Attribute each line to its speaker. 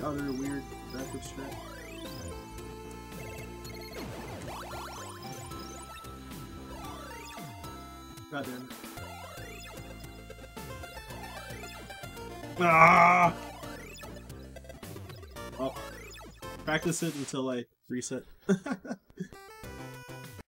Speaker 1: other weird backup strat. God damn it. Ah! Oh. Practice it until I reset.